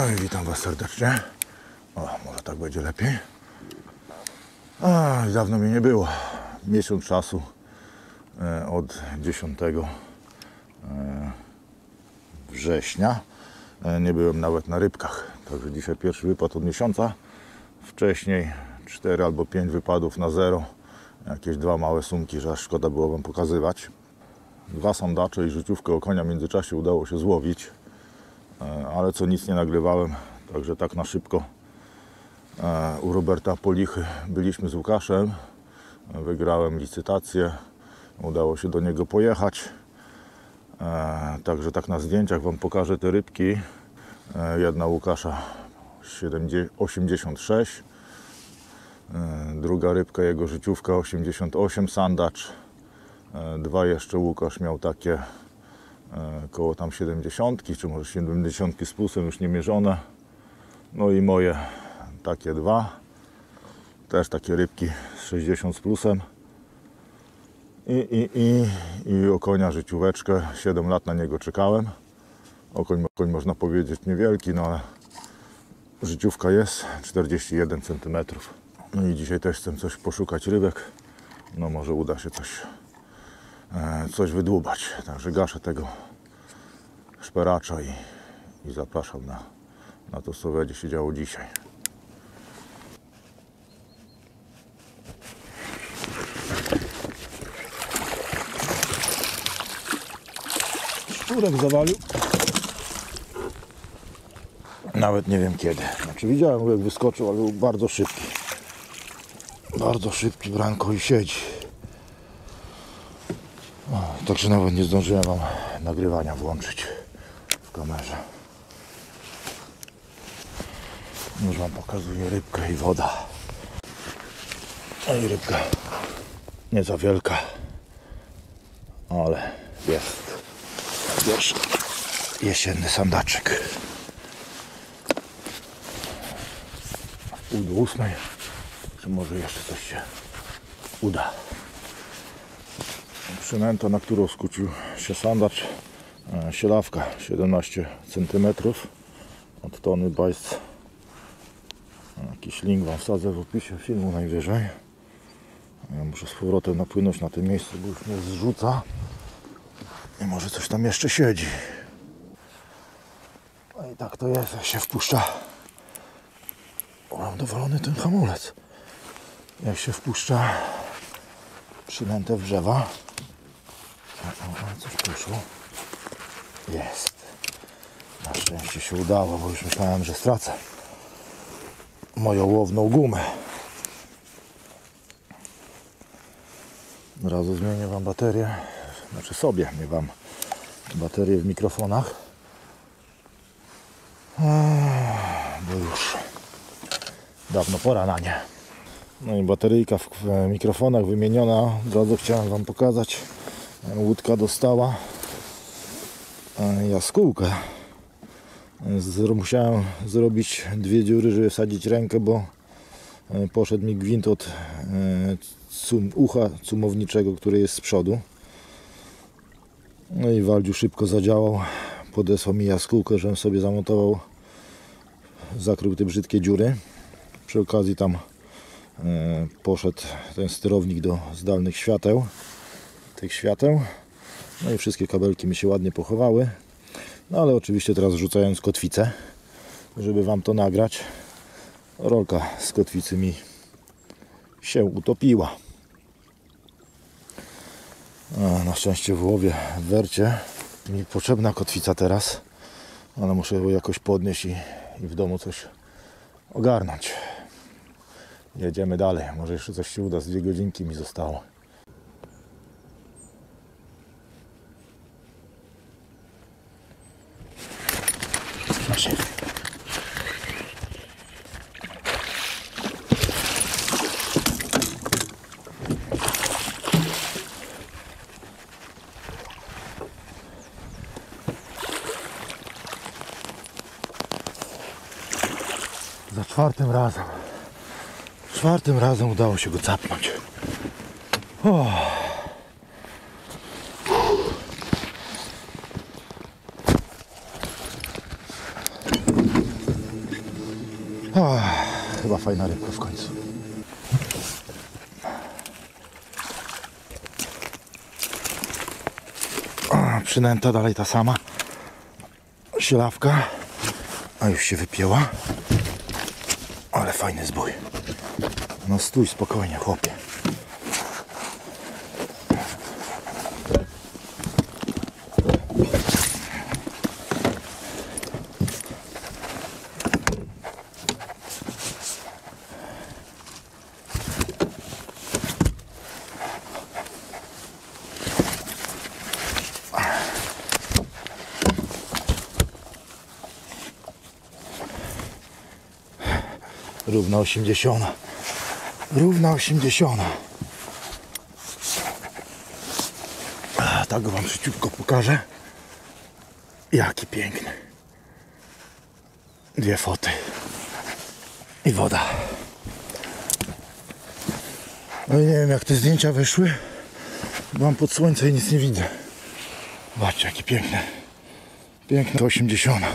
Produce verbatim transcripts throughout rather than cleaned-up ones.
No i witam Was serdecznie. O, może tak będzie lepiej. A, dawno mi nie było. Miesiąc czasu e, od dziesiątego e, września e, nie byłem nawet na rybkach. Także dzisiaj pierwszy wypad od miesiąca. Wcześniej cztery albo pięć wypadów na zero. Jakieś dwa małe sumki, że aż szkoda było Wam pokazywać. Dwa sandacze i życiówkę o konia w międzyczasie udało się złowić. Ale co nic nie nagrywałem, także tak na szybko u Roberta Polichy byliśmy z Łukaszem, wygrałem licytację, udało się do niego pojechać, także tak na zdjęciach Wam pokażę te rybki. Jedna Łukasza osiemdziesiąt sześć, druga rybka jego życiówka osiemdziesiąt osiem sandacz, dwa jeszcze Łukasz miał takie koło tam siedemdziesiątki, czy może siedemdziesiątki z plusem, już nie mierzone. No i moje takie dwa, też takie rybki z sześćdziesiąt z plusem. I, i, i, i o konia życióweczkę, siedem lat na niego czekałem. Okoń, okoń można powiedzieć niewielki, no ale życiówka jest czterdzieści jeden centymetrów. No i dzisiaj też chcę coś poszukać rybek. No może uda się coś coś wydłubać. Także gaszę tego szperacza i, i zapraszam na, na to, co będzie się działo dzisiaj. Szczurek zawalił. Nawet nie wiem kiedy. Znaczy widziałem, jak wyskoczył, ale był bardzo szybki. Bardzo szybki branko i siedzi. O, także nawet nie zdążyłem Wam nagrywania włączyć w kamerze. Już Wam pokazuję rybkę i woda. No i rybka nie za wielka, ale jest pierwszy jesienny sandaczek. Pół do ósmej, czy może jeszcze coś się uda. Przynęta, na którą skucił się sandacz, sielawka siedemnaście centymetrów od Tony Bites. Jakiś link Wam wsadzę w opisie filmu najwyżej. Ja muszę z powrotem napłynąć na to miejsce, bo już mnie zrzuca i może coś tam jeszcze siedzi. No i tak to jest, jak się wpuszcza. O, mam dowalony ten hamulec. Jak się wpuszcza przynętę w drzewa. O, coś poszło. Jest. Na szczęście się udało, bo już myślałem, że stracę moją łowną gumę. Od razu zmienię Wam baterię. Znaczy sobie, nie Wam baterię w mikrofonach. Bo już dawno pora na nie. No i bateryjka w mikrofonach wymieniona. Od razu chciałem Wam pokazać. Łódka dostała jaskółkę. Musiałem zrobić dwie dziury, żeby wsadzić rękę, bo poszedł mi gwint od cum, ucha cumowniczego, który jest z przodu. No i Waldziu szybko zadziałał. Podesłał mi jaskółkę, żebym sobie zamontował, zakrył te brzydkie dziury. Przy okazji tam poszedł ten sterownik do zdalnych świateł, tych świateł. No i wszystkie kabelki mi się ładnie pochowały. No ale oczywiście teraz rzucając kotwicę, żeby Wam to nagrać, rolka z kotwicy mi się utopiła. A, na szczęście w łowie, w wercie mi potrzebna kotwica teraz, ale muszę ją jakoś podnieść i, i w domu coś ogarnąć. Jedziemy dalej, może jeszcze coś się uda, z dwie godzinki mi zostało. Na siebie. Za czwartym razem. Czwartym razem udało się go capnąć. O. Chyba fajna rybka w końcu. O, przynęta dalej ta sama. Sielawka. A już się wypięła. Ale fajny zbój. No stój spokojnie, chłopie. Równa osiemdziesiąta. Równa osiemdziesiąta. Tak go wam szybciutko pokażę. Jaki piękny. Dwie foty. I woda. No i nie wiem jak te zdjęcia wyszły. Byłam pod słońce i nic nie widzę. Zobaczcie jakie piękne. Piękne osiemdziesiąta.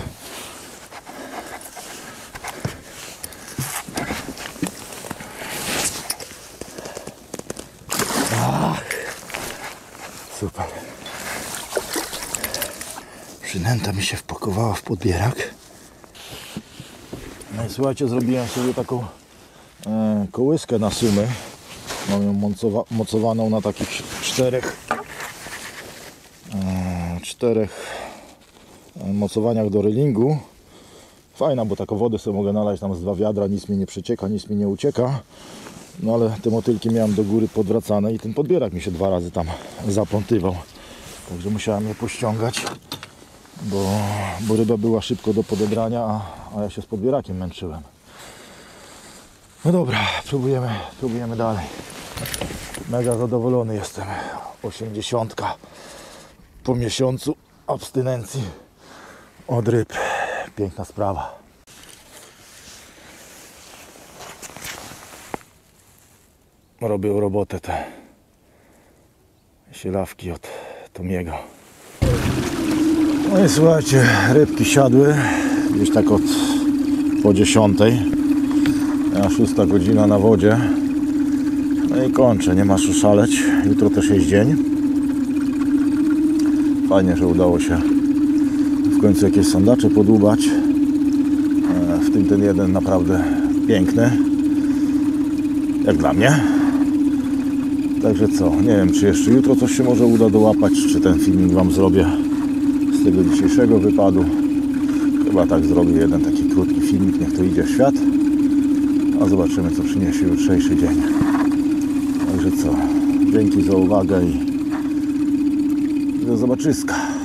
Super. Przynęta mi się wpakowała w podbierak. No i słuchajcie, zrobiłem sobie taką e, kołyskę na sumy. Mam ją mocowa mocowaną na takich czterech e, czterech mocowaniach do relingu. Fajna, bo taką wodę sobie mogę nalać tam z dwa wiadra, nic mi nie przecieka, nic mi nie ucieka. No ale te motylki miałem do góry podwracane i ten podbierak mi się dwa razy tam zaplątywał. Także musiałem je pościągać, bo, bo ryba była szybko do podebrania, a, a ja się z podbierakiem męczyłem. No dobra, próbujemy, próbujemy dalej. Mega zadowolony jestem. osiemdziesiątka po miesiącu abstynencji od ryb. Piękna sprawa. Robią robotę te sielawki od Tomiego. No i słuchajcie, rybki siadły gdzieś tak od po dziesiątej, a szósta godzina na wodzie. No i kończę, nie ma co szaleć. Jutro też jest dzień. Fajnie, że udało się w końcu jakieś sandacze podłubać. W tym ten jeden naprawdę piękny, jak dla mnie. Także co, nie wiem czy jeszcze jutro coś się może uda dołapać, czy ten filmik wam zrobię z tego dzisiejszego wypadu. Chyba tak zrobię, jeden taki krótki filmik, niech to idzie w świat, a zobaczymy co przyniesie jutrzejszy dzień. Także co, dzięki za uwagę i do zobaczyska.